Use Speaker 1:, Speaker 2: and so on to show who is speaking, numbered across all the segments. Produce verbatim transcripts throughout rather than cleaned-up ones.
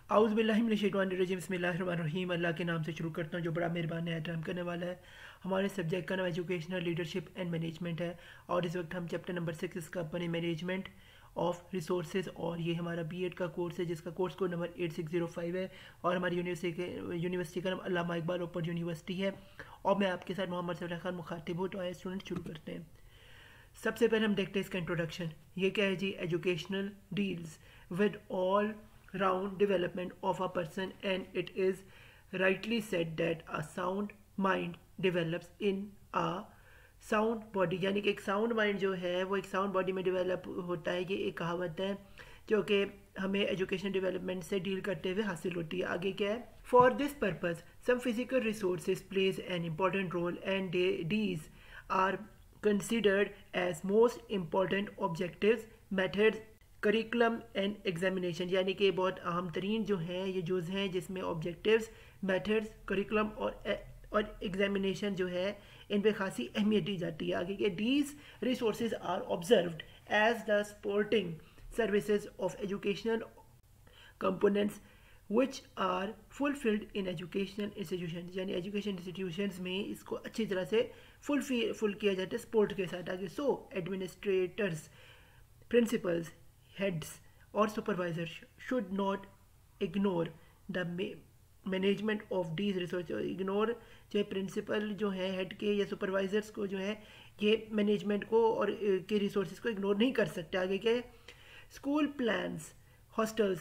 Speaker 1: आउज़ बिल्लाहि मिनश शैतानिर रजीम बिस्मिल्लाहिर्रहमानिर्रहीम। अल्लाह के नाम से शुरू करता हूँ जो बड़ा मेहरबान है, रहम करने वाला है। हमारे सब्जेक्ट का नाम एजुकेशनल लीडरशिप एंड मैनेजमेंट है और इस वक्त हम चैप्टर नंबर सिक्स इसका अपने मैनेजमेंट ऑफ रिसोर्सेज, और ये हमारा बीएड का कोर्स है जिसका course code number eight six zero five है और हमारी यूनिवर्सिटी यूनिवर्सिटी का नाम अल्लामा इकबाल ओपन यूनिवर्सिटी है। और मैं आपके साथ मोहम्मद सफ़ी खान मुखातिब हूँ। तो आए स्टूडेंट शुरू करते हैं। सबसे पहले हम देखते हैं इसका इंट्रोडक्शन। ये क्या है जी? Educational deals with all round development of a person, and it is rightly said that a sound mind develops in a sound body। यानी कि एक साउंड माइंड जो है वो एक साउंड बॉडी में डेवलप होता है। ये एक कहावत है जो कि हमें एजुकेशन डेवलपमेंट से डील करते हुए हासिल होती है। आगे क्या है? For this purpose some physical resources plays an important role and these are considered as most important objectives, methods, curriculum and examination. यानी कि बहुत अहम तरीन जो हैं ये जुज़ हैं जिसमें ऑब्जेक्टिव्स, मेथड्स, करिकुलम और और एग्जामिनेशन जो है इन पे खासी अहमियत दी जाती है। आगे के these resources are observed as the supporting services of educational components which are fulfilled in educational institution. यानी एजुकेशन इंस्टीट्यूशंस में इसको अच्छी तरह से फुल फुल किया जाता है सपोर्ट के साथ। आगे so administrators, principals, heads or supervisors should not ignore the management of these resources। Ignore जो है प्रिंसिपल जो है हेड के या सुपरवाइजर्स को जो है ये मैनेजमेंट को और के रिसोर्सेज को इग्नोर नहीं कर सकते। आगे क्या है? School plans, hostels,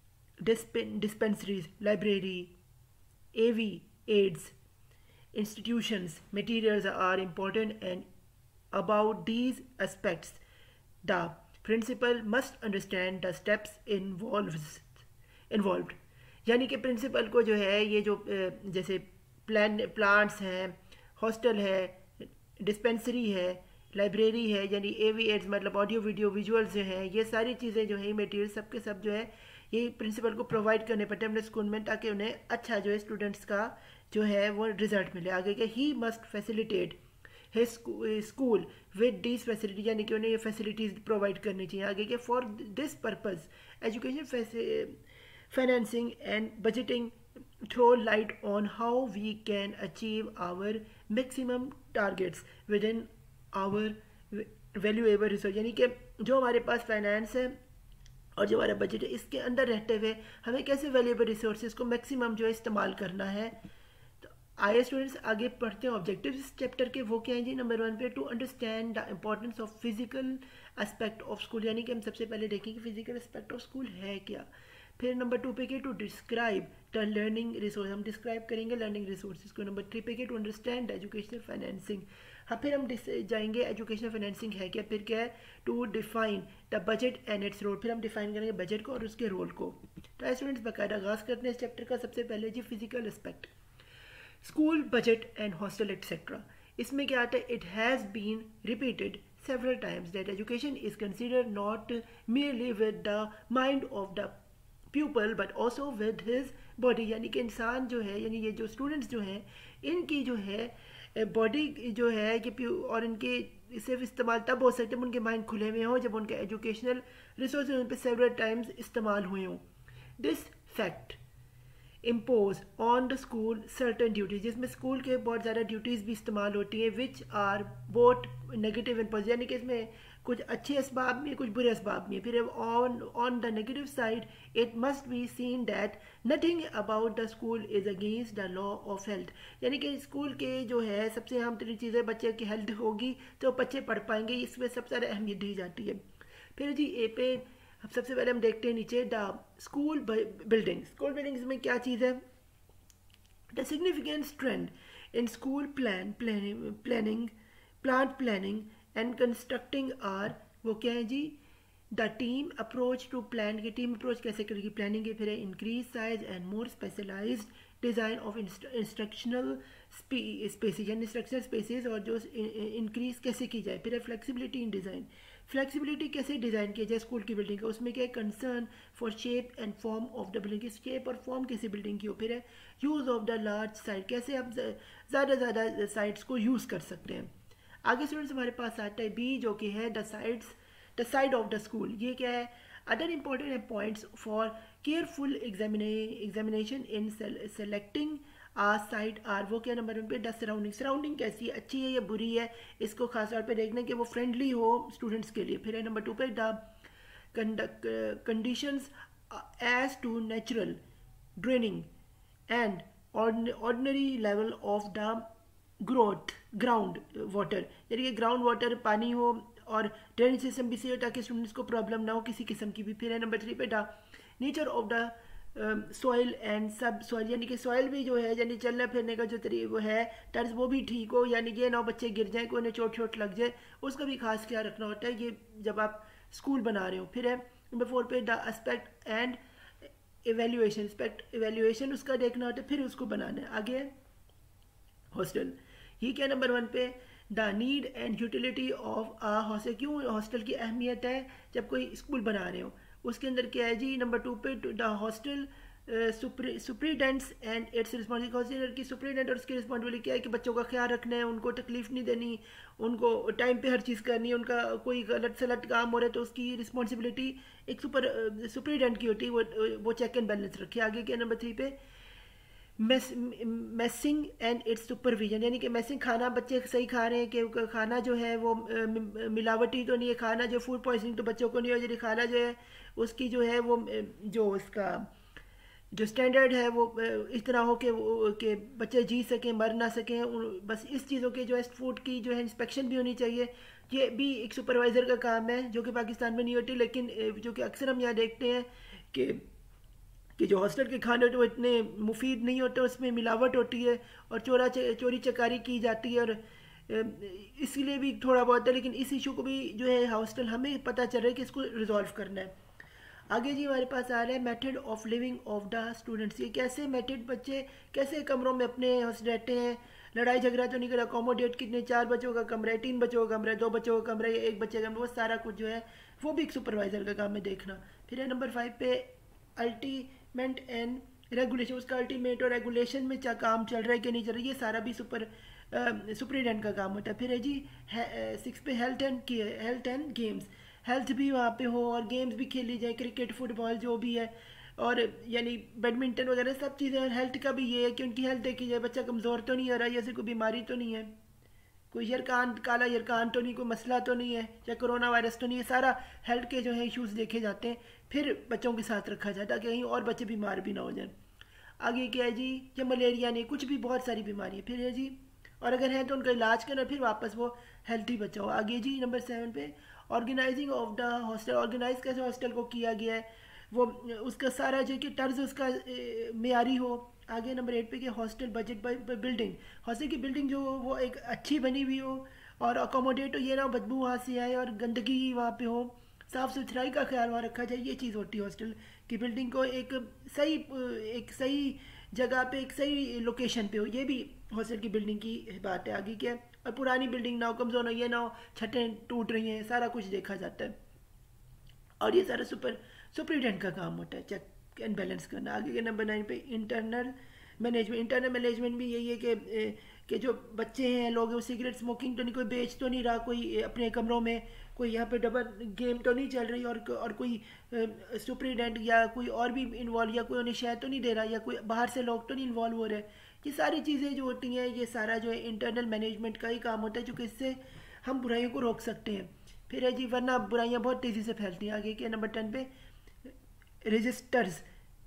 Speaker 1: dispensaries, library, AV aids, institutions materials are important, and about these aspects the principal must understand the steps involves involved। यानी कि प्रिंसिपल को जो है ये जो जैसे प्लान प्लांट्स हैं, हॉस्टल है, डिस्पेंसरी है, लाइब्रेरी है, यानी एवी एड्स मतलब ऑडियो वीडियो विजुअल्स जो हैं, ये सारी चीज़ें जो है मटेरियल सब के सब जो है ये प्रिंसिपल को प्रोवाइड करने पड़ते हैं अपने स्कूल में, ताकि उन्हें अच्छा जो है स्टूडेंट्स का जो है वो रिजल्ट मिले। आगे के he must facilitate his school with this facility, यानी कि उन्हें ये फैसिलिटीज़ प्रोवाइड करनी चाहिए। आगे के for this purpose education financing and budgeting throw light on how we can achieve our maximum targets within our valuable resource. यानी कि जो हमारे पास फाइनेंस है और जो हमारा बजट है इसके अंदर रहते हुए हमें कैसे वैल्यूएबल रिसोर्सेज को मैक्सिमम जो है इस्तेमाल करना है। आइए स्टूडेंट्स आगे पढ़ते हैं ऑब्जेक्टिव्स इस चैप्टर के। वो क्या है जी? नंबर वन पे to understand the importance of physical aspect of school. यानी कि हम सबसे पहले देखेंगे फिजिकल एस्पेक्ट ऑफ स्कूल है क्या। फिर नंबर टू पे के to describe the learning resource, हम डिस्क्राइब करेंगे लर्निंग रिसोर्सेज को। नंबर थ्री पे के टू अंडरस्टैंड एजुकेशनल फाइनेंसिंग। हाँ, फिर हम जाएंगे एजुकेशनल फाइनेंसिंग है क्या। फिर क्या है? To define the budget and its role. फिर हम डिफाइन करेंगे बजट को और उसके रोल को। तो स्टूडेंट्स बाकायदा आगाज़ करते हैं इस चैप्टर का। सबसे पहले जी physical aspect, school budget and hostel etcetera. इसमें क्या आता है? It has been repeated several times that education is considered not merely with the mind of the pupil but also with his body. यानी कि इंसान जो है, यानी ये जो स्टूडेंट्स जो हैं इनकी जो है बॉडी जो है कि और इनके सिर्फ इस्तेमाल तब हो सकते हैं उनके माइंड खुले हुए हों जब उनके एजुकेशनल रिसोर्सेज उन पर सेवरल टाइम्स इस्तेमाल हुए हों। This fact impose on the school certain duties, जिसमें स्कूल के बहुत ज़्यादा ड्यूटीज़ भी इस्तेमाल होती हैं which are both negative and positive. यानी कि इसमें कुछ अच्छे असबाब भी हैं कुछ बुरे असबाब भी हैं। फिर on on the negative side it must be seen that nothing about the school is against the law of health. यानी कि स्कूल के जो है सबसे अहम तरीन चीज़ें बच्चे की हेल्थ होगी तो बच्चे पढ़ पाएंगे, इसमें सबसे ज़्यादा अहमियत दी जाती है। फिर जी ए पे अब सबसे पहले हम देखते हैं नीचे the school building. School buildings में क्या चीज़ है? The significance trend in school plan planning plant planning and constructing are, वो क्या है जी? The team approach to plan की टीम अप्रोच कैसे करेगी प्लानिंग की। फिर है increase size and more specialised design of instructional spaces, यानी इंस्ट्रक्शनल स्पेसिस और जो इंक्रीज कैसे की जाए। फिर है फ्लेक्सिबिलिटी इन डिज़ाइन, फ्लेक्सिबिलिटी कैसे डिज़ाइन किया जाए स्कूल की बिल्डिंग का। उसमें क्या है? Concern for shape and form of the building, की शेप और फॉर्म किसी बिल्डिंग की हो। फिर है use of the large site, कैसे आप ज़्यादा ज़्यादा साइट्स को यूज़ कर सकते हैं। आगे स्टूडेंट्स हमारे पास आता है बी जो कि है the sides the side of the school. ये क्या है? Other important points for careful examination in selecting a side are, वो क्या नंबर वन पे, द सराउंडिंग, सराउंडिंग कैसी है, अच्छी है या बुरी है, इसको खास तौर पे देखना कि वो फ्रेंडली हो स्टूडेंट्स के लिए। फिर है नंबर टू पे, the conditions as to natural draining and ordinary level of the growth ground water, यानी कि ग्राउंड वाटर पानी हो और ड्रेनेज सिस्टम भी सही हो ताकि स्टूडेंट्स को प्रॉब्लम ना हो किसी किस्म की भी। फिर है नंबर थ्री पे, the nature of the soil and subsoil, यानी कि सॉइल भी जो है यानी चलने फिरने का जो तरीका वो है टर्स वो भी ठीक हो, यानी कि ना बच्चे गिर जाए, कोई उन्हें चोट चोट लग जाए, उसका भी खास ख्याल रखना होता है ये जब आप स्कूल बना रहे हो। फिर है नंबर फोर पे, the aspect and evaluation, aspect evaluation उसका देखना होता है, फिर उसको बनाना है। आगे हॉस्टल, ये क्या नंबर वन पे, the need and utility of a hostel, क्यों हॉस्टल की अहमियत है जब कोई स्कूल बना रहे हो, उसके अंदर क्या है जी। नंबर टू पे, the hostel superintendents and its responsibility, hostel की सुप्रीडेंट और उसकी रिस्पॉन्सिबिलिटी क्या है कि बच्चों का ख्याल रखना है, उनको तकलीफ नहीं देनी, उनको टाइम पे हर चीज़ करनी है, उनका कोई गलत सलत काम हो रहा है तो उसकी रिस्पॉन्सिबिलिटी एक सुपर सुप्रीडेंट की होती है, वो वो चेक एंड बैलेंस रखे। आगे क्या नंबर थ्री पे, मैसिंग एंड इट्स सुपरविजन, यानी कि मैसिंग खाना बच्चे सही खा रहे हैं कि खाना जो है वो मिलावटी तो नहीं है, खाना जो फूड पॉइजनिंग तो बच्चों को नहीं हो, यदि खाना जो है उसकी जो है वो जो उसका जो स्टैंडर्ड है वो इस तरह हो कि कि बच्चे जी सकें मर ना सकें, बस इस चीज़ों के जो है फूड की जो है इंस्पेक्शन भी होनी चाहिए। ये भी एक सुपरवाइज़र का काम है जो कि पाकिस्तान में नहीं होती, लेकिन जो कि अक्सर हम यहाँ देखते हैं कि कि जो हॉस्टल के खाने तो इतने मुफीद नहीं होते, उसमें मिलावट होती है और चोरा चोरी चकारी की जाती है, और इसीलिए भी थोड़ा बहुत है, लेकिन इस इशू को भी जो है हॉस्टल हमें पता चल रहा है कि इसको रिजॉल्व करना है। आगे जी हमारे पास आ रहा है method of living of the students, ये कैसे मेथड, बच्चे कैसे कमरों में अपने रहते हैं, लड़ाई झगड़ा तो नहीं कर, अकोमोडेट कितने, चार बच्चों का कमरा है, तीन बच्चों का कमरा है, दो बच्चों का कमरा है, एक बच्चे का कमरा, वो सारा कुछ जो है वो भी एक सुपरवाइज़र का काम है देखना। फिर है नंबर फाइव पे, अल्टीमेट एंड रेगुलेशन, उसका अल्टीमेट और रेगुलेशन में क्या काम चल रहा है कि नहीं चल रहा है, ये सारा भी सुपर सुपरिटेंडेंट का काम होता है। फिर है जी सिक्स पे, health and health and games, health भी वहाँ पे हो और गेम्स भी खेली जाए, क्रिकेट फुटबॉल जो भी है, और यानी बैडमिंटन वगैरह सब चीज़ें। हेल्थ का भी ये है कि उनकी हेल्थ देखी जाए, बच्चा कमज़ोर तो नहीं हो रहा, या कोई बीमारी तो नहीं है, कोई यरकान काला यरकान तो नहीं, कोई मसला तो नहीं है, या कोरोना वायरस तो नहीं है, सारा हेल्थ के जो है इश्यूज़ देखे जाते हैं, फिर बच्चों के साथ रखा जाता है ताकि कहीं और बच्चे बीमार भी ना हो जाए। आगे क्या है जी, या मलेरिया नहीं, कुछ भी बहुत सारी बीमारी है, फिर है जी, और अगर है तो उनका इलाज करना, फिर वापस वो हेल्थी बच्चा हो। आगे जी नंबर सेवन पे, organising of the hostel, organise कैसे हॉस्टल को किया गया है, वो उसका सारा जो कि तर्ज उसका मेयारी हो। आगे नंबर एट पे कि hostel budget by building, hostel की बिल्डिंग जो हो वो एक अच्छी बनी हुई हो और अकोमोडेट हो, ये ना बदबू वहाँ से आए और गंदगी वहाँ पे हो, साफ़ सुथराई का ख्याल वहाँ रखा जाए, ये चीज़ होती है हॉस्टल की बिल्डिंग को एक सही एक सही जगह पे एक सही लोकेशन पे हो, ये भी हॉस्टल की बिल्डिंग की बात है। आगे क्या, और पुरानी बिल्डिंग ना हो, कमज़ोर ना हो, ये ना हो छतें टूट रही हैं, सारा कुछ देखा जाता है, और ये सारा सुपर सुपरिटेंडेंट का काम होता है चेक एंड बैलेंस करना। आगे के नंबर नाइन पे, इंटरनल मैनेजमेंट, इंटरनल मैनेजमेंट भी यही है कि कि जो बच्चे हैं लोग, वो सिगरेट स्मोकिंग तो नहीं, कोई बेच तो नहीं रहा, कोई अपने कमरों में कोई यहाँ पे डबल गेम तो नहीं चल रही, और और कोई सुपरिटेंडेंट या कोई और भी इन्वॉल्व, या कोई उन्हें शहर तो नहीं दे रहा, या कोई बाहर से लोग तो नहीं इन्वॉल्व हो रहे। ये सारी चीज़ें जो होती हैं, ये सारा जो है इंटरनल मैनेजमेंट का ही काम होता है, क्योंकि इससे हम बुराइयों को रोक सकते हैं। फिर है जी, वरना बुराइयाँ बहुत तेज़ी से फैलती हैं। आगे के नंबर टेन पे, रजिस्टर्स,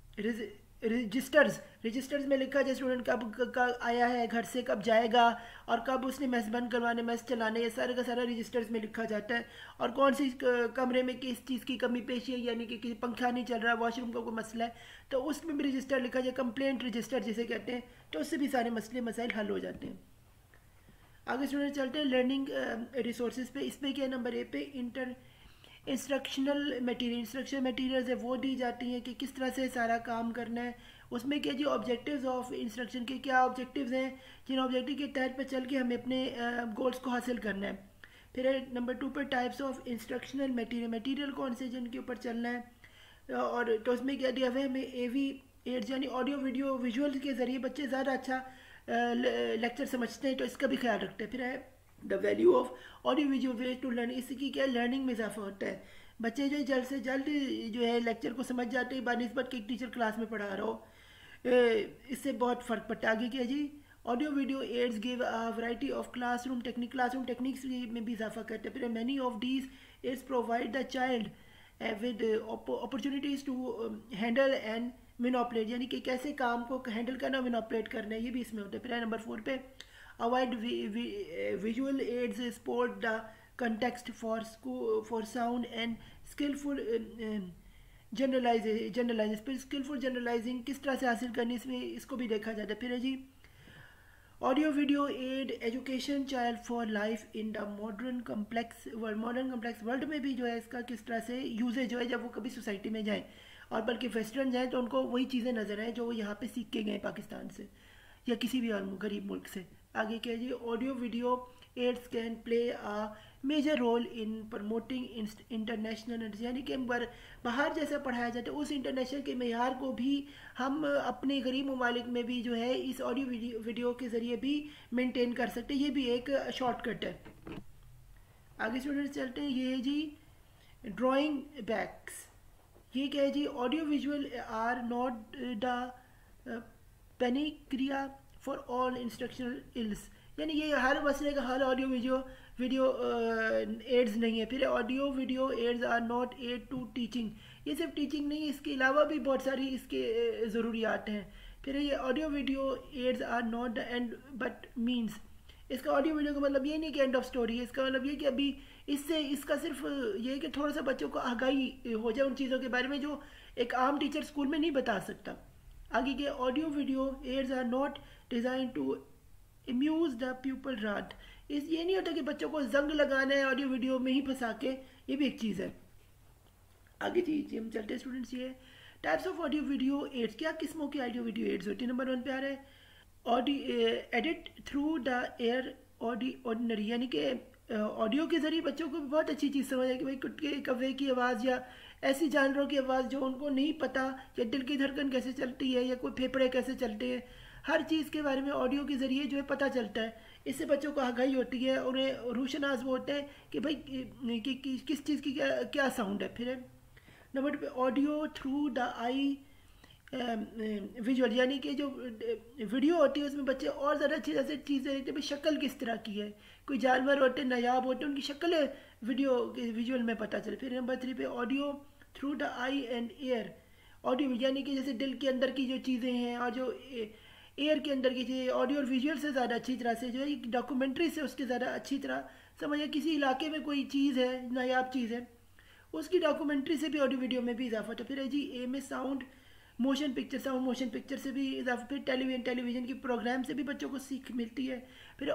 Speaker 1: रजिस्टर्स रजिस्टर्स में लिखा जाए स्टूडेंट कब कब आया है घर से, कब जाएगा, और कब उसने मेस बंद करवाने, मेस चलाने, ये सारा का सारा रजिस्टर्स में लिखा जाता है। और कौन सी कमरे में किस चीज़ की कमी पेशी है, यानी कि पंखा नहीं चल रहा, वॉशरूम का कोई मसला है, तो उसमें भी रजिस्टर लिखा जाए, कंप्लेंट रजिस्टर जिसे कहते हैं, तो उससे भी सारे मसले मसाइल हल हो जाते हैं। आगे स्टूडेंट चलते हैं लर्निंग रिसोर्सेज पे। इस पे क्या नंबर ए पे, inter instructional material, instructional materials है वो दी जाती हैं कि किस तरह से सारा काम करना है। उसमें क्या जी, ऑब्जेक्टिव्स ऑफ इंस्ट्रक्शन के क्या ऑब्जेक्टिव्स हैं, जिन ऑब्जेक्टिव के तहत पर चल के हमें अपने गोल्स को हासिल करना है। फिर है नंबर टू पर, types of instructional material, material कौन से जिनके ऊपर चलना है, और तो उसमें क्या दिया हुआ है हमें, ए वी एड्स यानी ऑडियो वीडियो विजुअल के ज़रिए बच्चे ज़्यादा अच्छा लेक्चर समझते हैं, तो इसका भी ख्याल रखते हैं। फिर है the value of audio visual ways to learn, इसकी क्या लर्निंग में इजाफा होता है, बच्चे जो है जल्द से जल्द जो है लेक्चर को समझ जाते हैं बानिस्बत कि एक टीचर क्लास में पढ़ा रहा हो। ए, इससे बहुत फ़र्क पड़ता है। आगे क्या जी, audio video aids give a variety of classroom technique, classroom techniques में भी इजाफा करते हैं। फिर many of these aids provide the child with opportunities to handle and manipulate, यानी कि कैसे काम को हैंडल करना, मिनोपलेट करना है, ये भी इसमें होता है। फिर नंबर फोर पे avoid visual aids support the context for school for sound and skillful generalise generalise फिर स्किलफुल जनरलाइजिंग किस तरह से हासिल करनी, इसमें इसको भी देखा जाता है। फिर है जी audio video aid education child for life in the modern complex world, modern complex world में भी जो है इसका किस तरह से यूजेज जो है जब वो कभी सोसाइटी में जाएँ और बल्कि वेस्टर्न जाएँ तो उनको वही चीज़ें नज़र आएँ जो वो यहाँ पे सीख के गए पाकिस्तान से या किसी भी और गरीब मुल्क से। आगे क्या जी, audio video aids can play a major role in promoting international, यानी कि बाहर जैसा पढ़ाया जाता है उस इंटरनेशनल के मेयार को भी हम अपने गरीब ममालिक में भी जो है इस ऑडियो वीडियो वीडियो के ज़रिए भी मेंटेन कर सकते हैं। ये भी एक शॉर्टकट है। आगे स्टूडेंट्स चलते हैं। ये है जी ड्राइंग बैक्स, ये क्या है जी, audio visual are not the panacea for all instructional ills, यानी ये हर मसले का हल ऑडियो वीडियो वीडियो एड्स नहीं है। फिर audio video aids are not aid to teaching, ये सिर्फ टीचिंग नहीं, इसके अलावा भी बहुत सारी इसके ज़रूरियात हैं। फिर ये audio video aids are not the end but means, इसका ऑडियो वीडियो का मतलब ये नहीं कि एंड ऑफ स्टोरी है, इसका मतलब ये कि अभी इससे इसका सिर्फ ये है कि थोड़ा सा बच्चों को आगाही हो जाए उन चीज़ों के बारे में जो एक आम टीचर स्कूल में नहीं बता सकता। आगे के audio video aids are not design to amuse the people रात, इस ये नहीं होता कि बच्चों को जंग लगाना है ऑडियो वीडियो में ही फंसा के, ये भी एक चीज़ है। आगे जी जी हम चलते हैं स्टूडेंट्स। ये types of audio video aids, क्या किस्मों की ऑडियो वीडियो एड्स होती है। नंबर वन पे आ रहा है audio edit through the ear ordinary, यानी कि ऑडियो के ज़रिए बच्चों को बहुत अच्छी चीज़ समझ है कि भाई कुत्ते कौवे की आवाज़ या ऐसी जानवरों की आवाज़ जो उनको नहीं पता, या दिल की धड़कन कैसे चलती है या कोई फेफड़े कैसे चलते हैं, हर चीज़ के बारे में ऑडियो के ज़रिए जो है पता चलता है। इससे बच्चों को आगाही होती है, उन्हें रूशनाज वो होते हैं कि भाई कि, कि, कि, किस चीज़ की क्या क्या साउंड है। फिर नंबर पे audio through the eye visual, यानी कि जो वीडियो होती है उसमें बच्चे और ज़्यादा अच्छी तरह से चीज़ें देखते हैं, भाई शक्ल किस तरह की है, कोई जानवर होते हैं नायाब होते हैं उनकी शक्ल वीडियो विजुअल में पता चले। फिर नंबर थ्री पे audio through the eye and ear, audio यानी कि जैसे दिल के अंदर की जो चीज़ें हैं और जो एयर के अंदर की चीज़ें, ऑडियो और विजुअल से ज़्यादा अच्छी तरह से जो है डॉक्यूमेंट्री से उसके ज़्यादा अच्छी तरह समझिए किसी इलाके में कोई चीज़ है नायाब चीज़ है उसकी डॉक्यूमेंट्री से भी ऑडियो वीडियो में भी इजाफा होता है। फिर है जी ए में sound motion picture, sound motion picture से भी इजाफा, फिर टेलीविजन टेलीविजन की प्रोग्राम से भी बच्चों को सीख मिलती है। फिर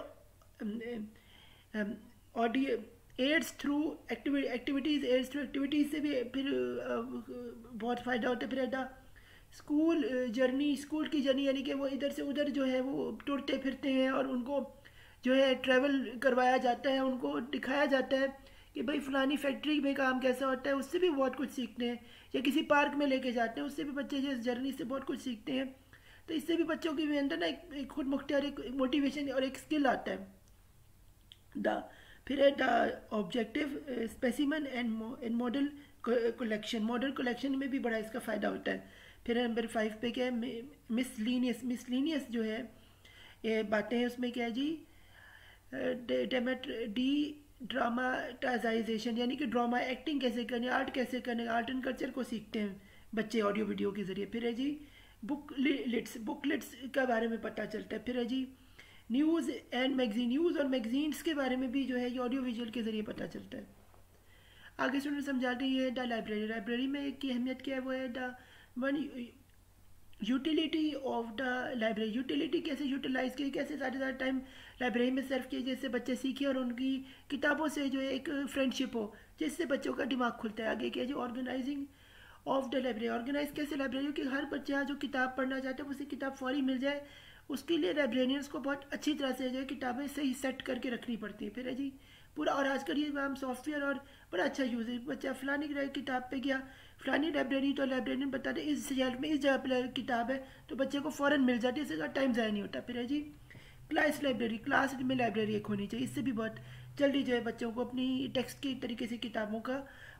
Speaker 1: audio aids through activities, aids through activities से भी फिर बहुत फ़ायदा होता है। फिर एडा स्कूल जर्नी, स्कूल की जर्नी यानी कि वो इधर से उधर जो है वो टुरते फिरते हैं और उनको जो है ट्रैवल करवाया जाता है, उनको दिखाया जाता है कि भाई फ़लानी फैक्ट्री में काम कैसा होता है, उससे भी बहुत कुछ सीखते हैं। या किसी पार्क में लेके जाते हैं, उससे भी बच्चे जो इस जर्नी से बहुत कुछ सीखते हैं। तो इससे भी बच्चों के अंदर ना एक, एक खुद मुख्तियार एक मोटिवेशन और एक स्किल आता है। द फिर है the objective specimen and model collection, model collection में भी बड़ा इसका फ़ायदा होता है। फिर नंबर फाइव पे क्या है मिसलीनियस, मिसलीनियस जो है ये बातें हैं उसमें क्या है जी डेमेट डी ड्रामाटाइजेशन, यानी कि ड्रामा एक्टिंग कैसे करनी, आर्ट कैसे करने, आर्ट एंड कल्चर को सीखते हैं बच्चे ऑडियो वीडियो के ज़रिए। फिर है जी बुक लिट्स, बुक लिट्स के बारे में पता चलता है। फिर है जी न्यूज़ एंड मैगजीन, न्यूज़ और मैगजीन्स के बारे में भी जो है ये ऑडियो विजुअल के ज़रिए पता चलता है। आगे स्टूडेंट समझाते हैं द लाइब्रेरी, लाइब्रेरी में की अहमियत क्या है, वो है the one utility of the library, utility कैसे यूटिलाइज की, कैसे सारे सारे टाइम लाइब्रेरी में सर्व किए, जैसे बच्चे सीखे और उनकी किताबों से जो है एक फ्रेंडशिप हो जिससे बच्चों का दिमाग खुलता है। आगे क्या जो organising of the library, organise कैसे लाइब्रेरी हो कि हर बच्चा जो किताब पढ़ना चाहता है उसे किताब फौरी मिल जाए, उसके लिए लाइब्रेरियंस को बहुत अच्छी तरह से जो है किताबें सही सेट करके रखनी पड़ती है। फिर है जी पूरा, और आजकल ये हम सॉफ्टवेयर और बड़ा अच्छा यूज़ है, बच्चा फलानी किताब पे गया फलानी लाइब्रेरी तो लाइब्रेरियन बता दे इस शेल्फ में इस जगह पर किताब है तो बच्चे को फ़ौरन मिल जाती है, इससे टाइम ज़ाया नहीं होता। फिर है जी क्लास लाइब्रेरी, क्लास में लाइब्रेरी एक होनी चाहिए, इससे भी बहुत जल्दी जो है बच्चों को अपनी टेक्स्ट के तरीके से किताबों का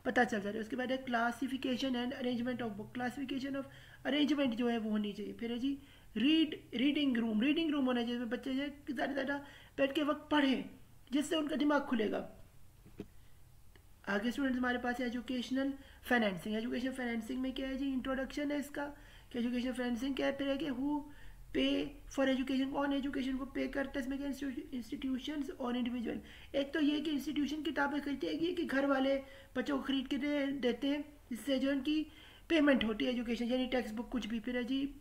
Speaker 1: पता चल जाता है। उसके बाद है classification and arrangement of book, classification of arrangement जो है वो होनी चाहिए। फिर है जी read reading room, reading room होना चाहिए, बच्चे जो है ज़्यादा ज़्यादा बैठ के वक्त पढ़ें जिससे उनका दिमाग खुलेगा। आगे स्टूडेंट्स हमारे पास है एजुकेशनल फाइनेंसिंग। एजुकेशन फाइनेंसिंग में क्या है जी, इंट्रोडक्शन है इसका कि एजुकेशन फाइनेंसिंग क्या है। फिर है कि हु पे फॉर एजुकेशन, कौन एजुकेशन को पे करता है, इसमें क्या इंस्टीट्यूशंस और इंडिविजुअल। एक तो ये कि इंस्टीट्यूशन किताबें खरीदते हैं कि घर वाले बच्चों को खरीद के दे, देते हैं, जिससे जो उनकी पेमेंट होती है एजुकेशन, यानी टेक्स्ट बुक कुछ भी। फिर है जी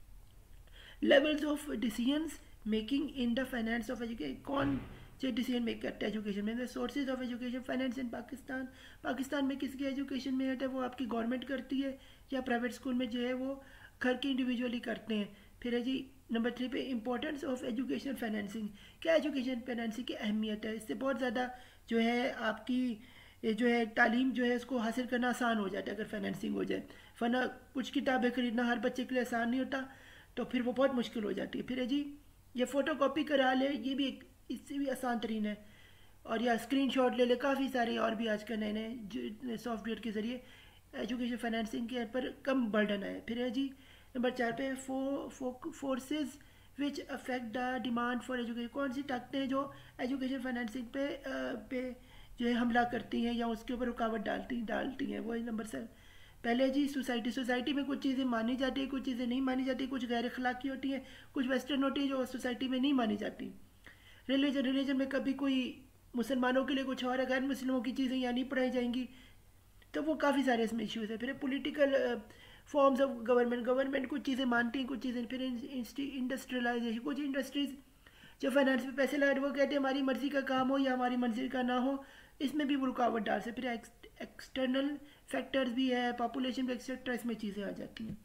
Speaker 1: levels of decisions making in the finance of education, कौन जो डिसीजन मेक करता है एजुकेशन में। Sources of education finance in Pakistan, Pakistan में किसकी एजुकेशन में होता है, वो आपकी गवर्नमेंट करती है या प्राइवेट स्कूल में जो है वो घर के इंडिविजुअली करते हैं। फिर है जी नंबर थ्री पे इंपॉर्टेंस ऑफ एजुकेशन फाइनेंसिंग, क्या एजुकेशन फाइनेंसिंग की अहमियत है। इससे बहुत ज़्यादा जो है आपकी जो है तालीम जो है उसको हासिल करना आसान हो जाता है अगर फाइनेंसिंग हो जाए, वरना कुछ किताबें खरीदना हर बच्चे के लिए आसान नहीं होता, तो फिर वो बहुत मुश्किल हो जाती है। फिर है जी ये फ़ोटो कॉपी करा ले, ये भी एक इससे भी आसान तरीन है, और या स्क्रीनशॉट ले ले, काफ़ी सारे और भी आजकल नए नए सॉफ्टवेयर के ज़रिए एजुकेशन फाइनेंसिंग के पर कम बर्डन है। फिर है जी नंबर चार पे fo fo forces which affect the demand for education, कौन सी ताकतें हैं जो एजुकेशन फाइनेंसिंग पे पे जो है हमला करती हैं या उसके ऊपर रुकावट डालती डालती हैं। वही नंबर से पहले जी सोसाइटी, सोसाइटी में कुछ चीज़ें मानी जाती है, कुछ चीज़ें नहीं मानी जाती, कुछ गैर अखलाकी होती हैं, कुछ वेस्टर्न होती है जो सोसाइटी में नहीं मानी जाती। रिलीजन, रिलीजन में कभी कोई मुसलमानों के लिए कुछ और है, गैर मुस्लिमों की चीज़ें यहाँ नहीं पढ़ाई जाएंगी, तो वो काफ़ी सारे इसमें इश्यूज़ है। फिर political forms of government, government कुछ चीज़ें मानती हैं, कुछ चीज़ें। फिर इंडस्ट्रियलाइजेशन, कुछ इंडस्ट्रीज़ जो फाइनेंस में पैसे लगा वो कहते हैं हमारी मर्ज़ी का काम हो या हमारी मर्ज़ी का ना हो, इसमें भी वो रुकावट डाल से। फिर एक्सटर्नल फैक्टर्स भी है, पॉपुलेशन एक्सेट्रा, इसमें चीज़ें आ जाती हैं।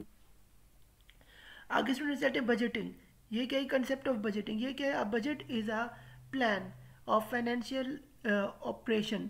Speaker 1: आगे स्टूडेंट सेट है बजटिंग, ये क्या है कंसेप्ट ऑफ बजटिंग, ये क्या है, budget is a plan of financial operation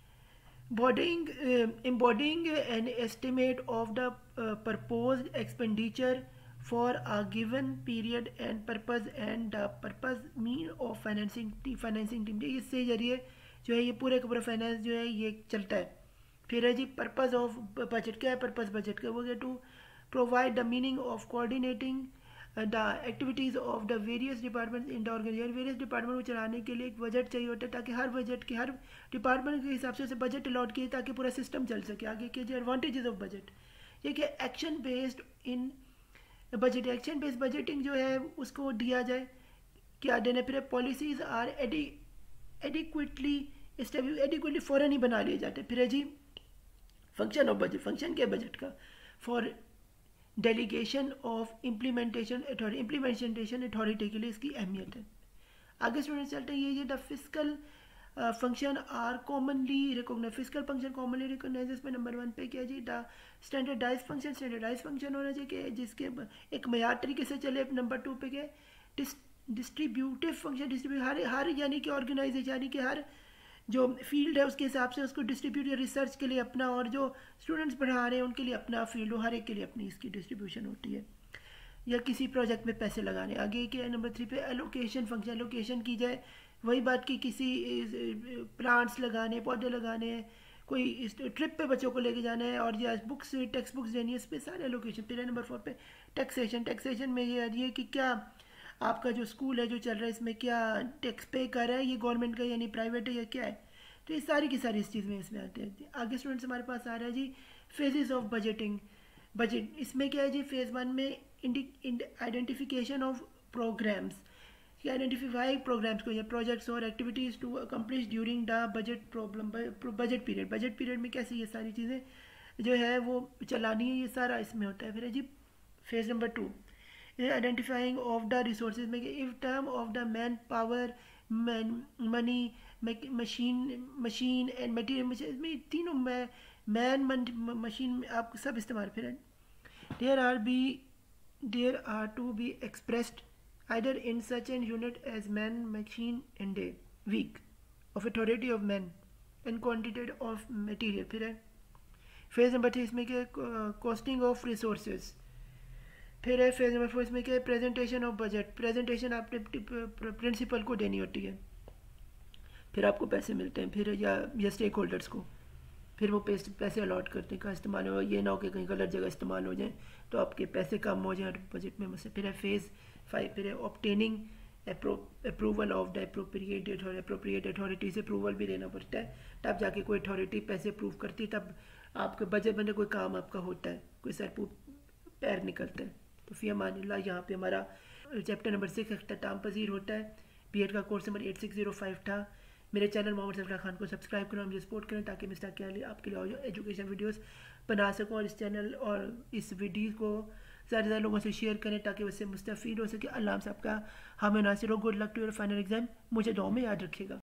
Speaker 1: Bodying, uh, embodying an estimate of the uh, proposed expenditure for a given period and purpose and the purpose mean of financing financing team, इससे जरिए जो है ये पूरे का पूरा finance जो है ये चलता है। फिर है जी पर्पस ऑफ बजट, क्या है पर्पस बजट का, वो क्या to provide the meaning of coordinating the activities of the various department in the organisation, various department को चलाने के लिए एक बजट चाहिए होता है ताकि हर बजट के हर डिपार्टमेंट के हिसाब से उसे बजट अलॉट किए ताकि पूरा सिस्टम चल सके। आगे के जो एडवांटेजेस ऑफ बजट, ये कि action based in budget, action based budgeting जो है उसको दिया जाए क्या देना। फिर पॉलिसीज आर एडिक्वेटली एडिक्वेटली फ़ौरन ही बना लिए जाते। फिर है जी फंक्शन ऑफ बजट, फंक्शन क्या बजट का, for delegation of implementation authority, implementation authority के लिए इसकी अहमियत है। आगे स्टूडेंट चलते हैं, ये ये the physical function are commonly recognise, physical function commonly recognise. इसमें नंबर वन पे क्या जी the standardise function, standardise function होना चाहिए जिसके एक मयार तरीके से चले। नंबर टू पे क्या डिस्ट्रीब्यूटिव फंक्शन, डिस्ट्रीब्यूट हर हर यानी कि ऑर्गेनाइजेशन यानी कि हर जो फील्ड है उसके हिसाब से उसको डिस्ट्रीब्यूट, रिसर्च के लिए अपना और जो स्टूडेंट्स पढ़ा रहे हैं उनके लिए अपना फील्ड हो, हर एक के लिए अपनी इसकी डिस्ट्रीब्यूशन होती है, या किसी प्रोजेक्ट में पैसे लगाने। आगे क्या नंबर थ्री पे एलोकेशन फंक्शन, एलोकेशन की जाए, वही बात की किसी प्लांट्स लगाने, पौधे लगाने हैं, कोई इस ट्रिप पे बच्चों को लेके जाना है और या बुक्स टेक्स्ट बुक्स देनी है, इस पर सारे एलोकेशन। फिर नंबर फोर पे टैक्सेशन, टैक्सेशन में ये ये कि क्या आपका जो स्कूल है जो चल रहा है इसमें क्या टैक्स पे कर रहा है, ये गवर्नमेंट का यानी प्राइवेट है या क्या है, तो ये सारी की सारी इस चीज़ में इसमें आते हैं। आगे स्टूडेंट्स हमारे पास आ रहा है जी फेजेस ऑफ बजटिंग, बजट इसमें क्या है जी फेज़ वन में identification of programmes, identify programmes को या प्रोजेक्ट्स और activities to accomplish during the budget problem budget period, budget period में कैसे ये सारी चीज़ें जो है वो चलानी है, ये सारा इसमें होता है। फिर है जी phase number two identifying of the resources में if term of the man power, money, machine machine and material, में तीनों मैन मशीन आप सब इस्तेमाल। फिर there are be there are to be expressed either in such an unit as man, machine and day, week of authority of man and quantity of material। फिर है phase number three इसमें क्या costing of resources. फिर है phase number four इसमें क्या presentation of budget, presentation आपने principal को देनी होती है, फिर आपको पैसे मिलते हैं, फिर या या स्टेक होल्डर्स को। फिर वो पैसे पैसे अलॉट करते हैं, कहाँ इस्तेमाल हो, ये ना हो कि कहीं गलत जगह इस्तेमाल हो जाए तो आपके पैसे कम हो जाए बजट में मुझसे। फिर है फेज़ फाइव, फिर है obtaining approval of the appropriate appropriate authority से अप्रूवल भी लेना पड़ता है, तब जाके कोई अथॉरिटी पैसे अप्रूव करती है, तब आपके बजट में कोई काम आपका होता है, कोई सर पैर निकलता है। तो फी अमानिल्लाह यहाँ पे हमारा चैप्टर नंबर सिक्स अख्ताम पजीर होता है। बी एड का course number eight six zero five था। मेरे चैनल मोहम्मद सफरा खान को सब्सक्राइब करें और मुझे सपोर्ट करें ताकि मैं ताकि आपके लिए एजुकेशन वीडियोस बना सकूं, और इस चैनल और इस वीडियो को ज़्यादा से ज़्यादा लोगों से शेयर करें ताकि उससे मुस्तफ़ीद हो सके। अल्लाह हम सबका हमें नासिर हो। Good luck to your final exam. मुझे दुआ में याद रखिएगा।